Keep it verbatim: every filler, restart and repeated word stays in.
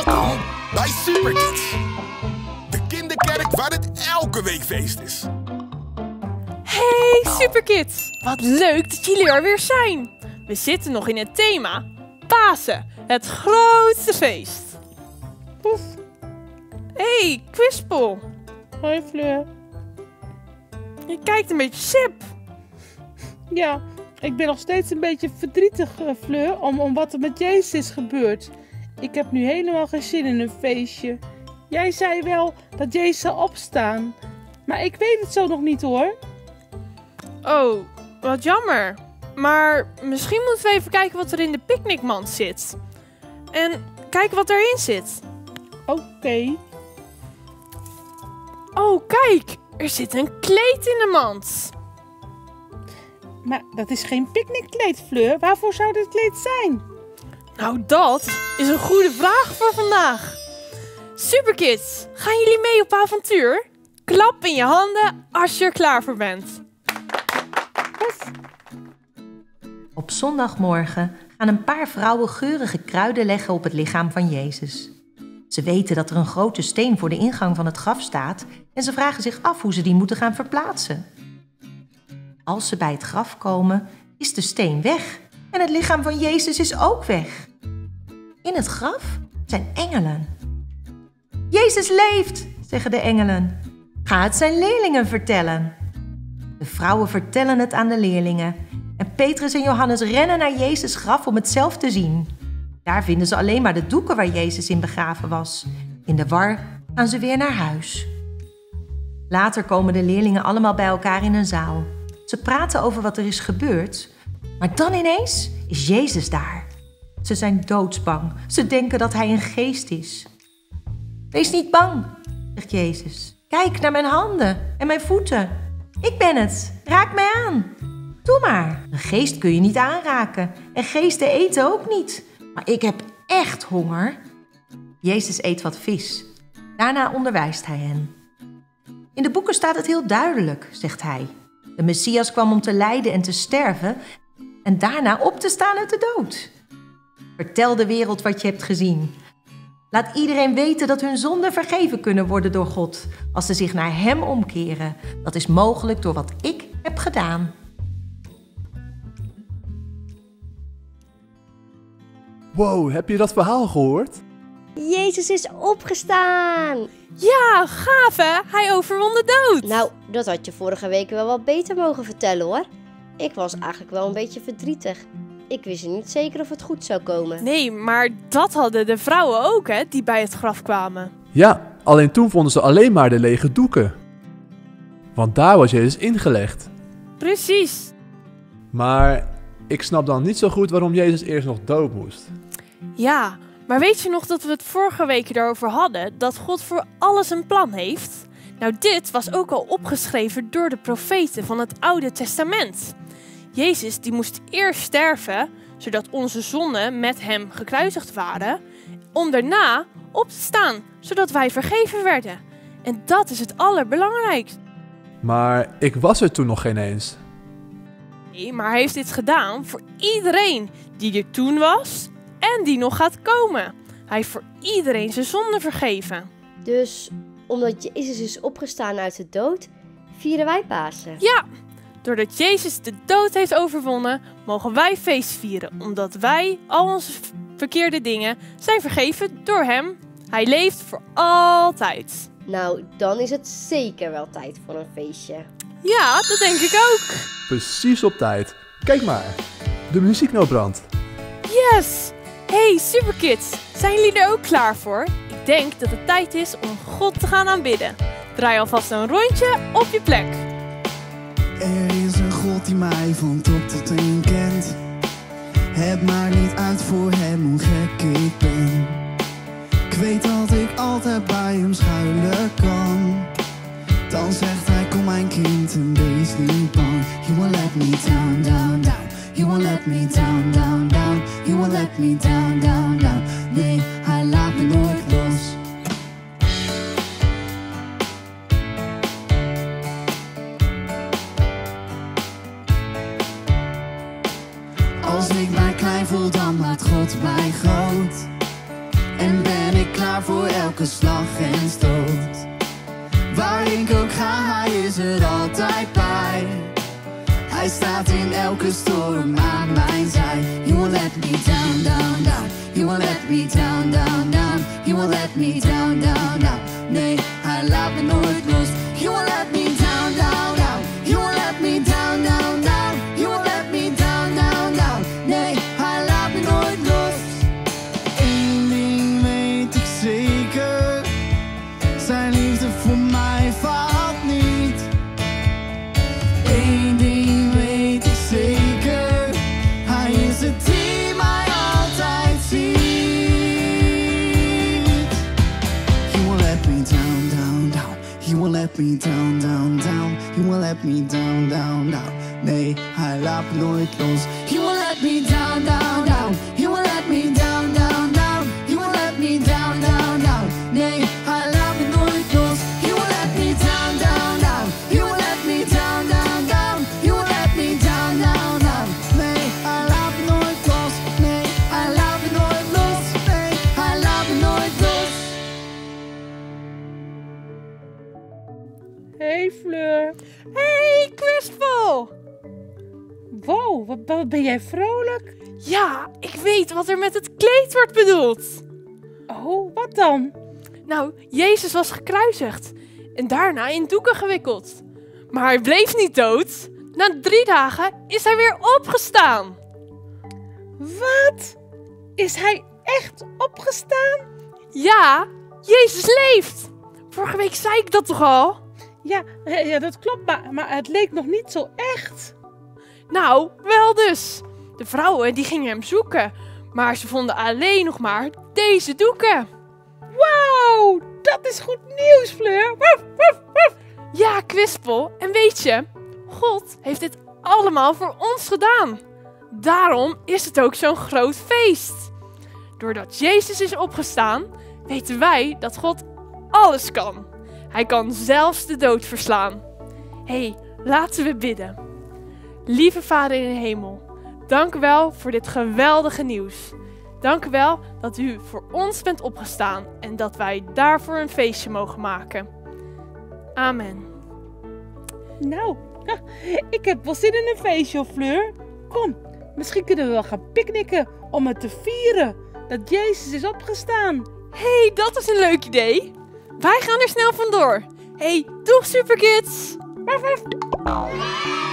Welkom bij Superkids. De kinderkerk waar het elke week feest is. Hey Superkids, wat leuk dat jullie er weer zijn. We zitten nog in het thema Pasen, het grootste feest. Poef. Hey Kwispel. Hoi Fleur. Je kijkt een beetje sip. Ja, ik ben nog steeds een beetje verdrietig, uh, Fleur, om, om wat er met Jezus is gebeurd. Ik heb nu helemaal geen zin in een feestje. Jij zei wel dat Jezus zal opstaan, maar ik weet het zo nog niet hoor. Oh, wat jammer. Maar misschien moeten we even kijken wat er in de picknickmand zit. En kijken wat erin zit. Oké. Okay. Oh, kijk. Er zit een kleed in de mand. Maar dat is geen picknickkleed, Fleur. Waarvoor zou dit kleed zijn? Nou, dat is een goede vraag voor vandaag. Superkids, gaan jullie mee op avontuur? Klap in je handen als je er klaar voor bent. Op zondagmorgen gaan een paar vrouwen geurige kruiden leggen op het lichaam van Jezus. Ze weten dat er een grote steen voor de ingang van het graf staat en ze vragen zich af hoe ze die moeten gaan verplaatsen. Als ze bij het graf komen, is de steen weg en het lichaam van Jezus is ook weg. In het graf zijn engelen. Jezus leeft, zeggen de engelen. Ga het zijn leerlingen vertellen. De vrouwen vertellen het aan de leerlingen en Petrus en Johannes rennen naar Jezus' graf om het zelf te zien. Daar vinden ze alleen maar de doeken waar Jezus in begraven was. In de war gaan ze weer naar huis. Later komen de leerlingen allemaal bij elkaar in een zaal. Ze praten over wat er is gebeurd, maar dan ineens is Jezus daar. Ze zijn doodsbang. Ze denken dat hij een geest is. Wees niet bang, zegt Jezus. Kijk naar mijn handen en mijn voeten. Ik ben het. Raak mij aan. Doe maar. Een geest kun je niet aanraken en geesten eten ook niet. Maar ik heb echt honger. Jezus eet wat vis. Daarna onderwijst hij hen. In de boeken staat het heel duidelijk, zegt hij. De Messias kwam om te lijden en te sterven en daarna op te staan uit de dood. Vertel de wereld wat je hebt gezien. Laat iedereen weten dat hun zonden vergeven kunnen worden door God als ze zich naar Hem omkeren. Dat is mogelijk door wat ik heb gedaan. Wow, heb je dat verhaal gehoord? Jezus is opgestaan! Ja, gaaf hè? Hij overwon de dood. Nou, dat had je vorige week wel wat beter mogen vertellen hoor. Ik was eigenlijk wel een beetje verdrietig. Ik wist niet zeker of het goed zou komen. Nee, maar dat hadden de vrouwen ook hè, die bij het graf kwamen. Ja, alleen toen vonden ze alleen maar de lege doeken. Want daar was Jezus ingelegd. Precies. Maar ik snap dan niet zo goed waarom Jezus eerst nog dood moest. Ja, maar weet je nog dat we het vorige week erover hadden, dat God voor alles een plan heeft? Nou, dit was ook al opgeschreven door de profeten van het Oude Testament. Jezus die moest eerst sterven, zodat onze zonden met hem gekruisigd waren, om daarna op te staan, zodat wij vergeven werden. En dat is het allerbelangrijkste. Maar ik was er toen nog geen eens. Nee, maar hij heeft dit gedaan voor iedereen die er toen was en die nog gaat komen. Hij heeft voor iedereen zijn zonde vergeven. Dus omdat Jezus is opgestaan uit de dood, vieren wij Pasen. Ja, doordat Jezus de dood heeft overwonnen, mogen wij feest vieren. Omdat wij al onze verkeerde dingen zijn vergeven door hem. Hij leeft voor altijd. Nou, dan is het zeker wel tijd voor een feestje. Ja, dat denk ik ook. Precies op tijd. Kijk maar, de muzieknoot brandt. Yes! Hey Superkids, zijn jullie er ook klaar voor? Ik denk dat het tijd is om God te gaan aanbidden. Draai alvast een rondje op je plek. Er is een God die mij van top tot teen kent. Het maakt niet uit voor hem hoe gek ik ben. Ik weet dat ik altijd bij hem schuilen kan. Dan zegt hij, kom mijn kind en wees niet bang. You won't let me down, down, down. You won't let me down, down, down. You won't let me down, down, down. Nee, hij laat me nooit los. Als ik mij klein voel, dan maakt God mij groot. En ben ik klaar voor elke slag en stoot. Waar ik ook ga, hij is er altijd bij. Hij staat in elke storm aan mijn zij. He won't let me down, down, down. He won't let me down, down, down. He won't let me down, down, down. Nee, hij laat me nooit los. He won't let me down, down, down. He won't let me down, down, down. He won't let me down, down, down. Nee, hij laat me nooit los. Eén ding weet ik zeker. Zijn liefde voor mij valt niet. Eén ding weet ik zeker. Hij is het die mij altijd ziet. He won't let me down, down, down. He won't let me down, down, down. He won't let me down, down, down. Nee, hij laat me nooit los. He won't let me down, down, down. He won't let me down, down, down. He won't let me down, down, down. Nee, hij laat me nooit los. He won't let me down, down, down. He won't let me down, down, down. He won't let me down, down, down. Nee, hij laat me nooit los. Nee, hij laat me nooit los. Nee, hij laat me nooit los. Hey Fleur. Hey, Crystal! Wow, wat, wat ben jij vrolijk? Ja, ik weet wat er met het kleed wordt bedoeld. Oh, wat dan? Nou, Jezus was gekruisigd en daarna in doeken gewikkeld. Maar hij bleef niet dood. Na drie dagen is hij weer opgestaan. Wat? Is hij echt opgestaan? Ja, Jezus leeft. Vorige week zei ik dat toch al? Ja, eh, ja dat klopt, maar, maar het leek nog niet zo echt. Nou, wel dus. De vrouwen die gingen hem zoeken, maar ze vonden alleen nog maar deze doeken. Wauw, dat is goed nieuws, Fleur. Woef, woef, woef. Ja, Kwispel. En weet je, God heeft dit allemaal voor ons gedaan. Daarom is het ook zo'n groot feest. Doordat Jezus is opgestaan, weten wij dat God alles kan. Hij kan zelfs de dood verslaan. Hé, hey, laten we bidden. Lieve Vader in de hemel, dank u wel voor dit geweldige nieuws. Dank u wel dat u voor ons bent opgestaan en dat wij daarvoor een feestje mogen maken. Amen. Nou, ik heb wel zin in een feestje, Fleur. Kom, misschien kunnen we wel gaan picknicken om het te vieren dat Jezus is opgestaan. Hé, hey, dat is een leuk idee. Wij gaan er snel vandoor. Hé, hey, doeg Superkids! Woef, woef.